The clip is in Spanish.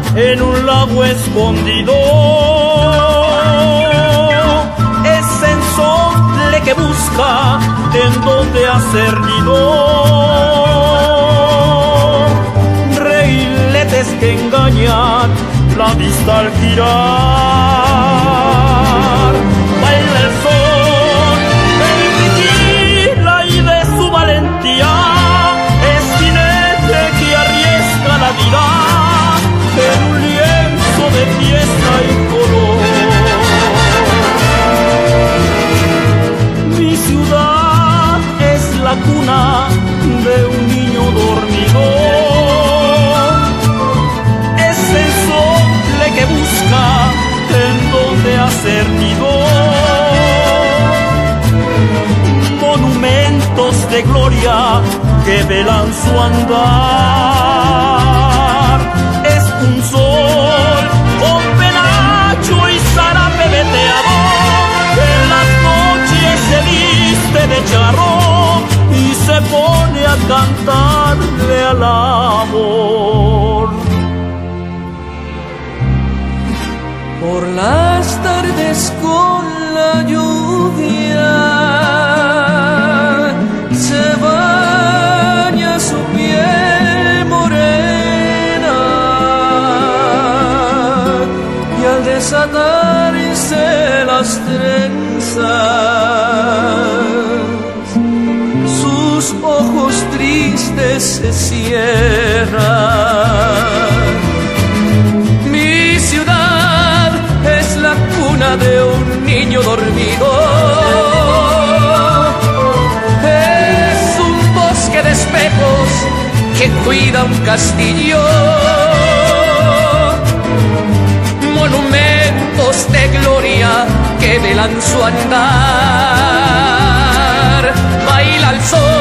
en un lago escondido. Es ensomble que busca en donde hacer nido. Reiletes que engañan la vista al girar. Baila el sol, el tequila y de su valentía. Es jinete que arriesga la vida en un lienzo de fiesta y color. Mi ciudad es la cuna de un niño dormido. Es el sol que busca en donde hacer nido. Monumentos de gloria que velan su andar. Es un sol con penacho y zarape veteado, que en las noches se viste de charro y se pone a cantarle al amor. Por las tardes con la lluvia se baña su piel morena, y al desatarse las trenzas sus ojos tristes se cierran. Mi ciudad es la cuna de un niño dormido. Es un bosque de espejos que cuida un castillo. Monumentos de gloria que velan su andar. Baila el sol,